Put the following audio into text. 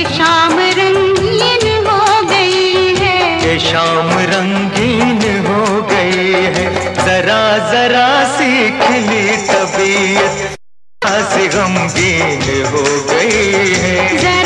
शाम रंगीन हो गई है, ये शाम रंगीन हो गई है। जरा जरा सी खिली तबीयत से गमगीन हो गई है।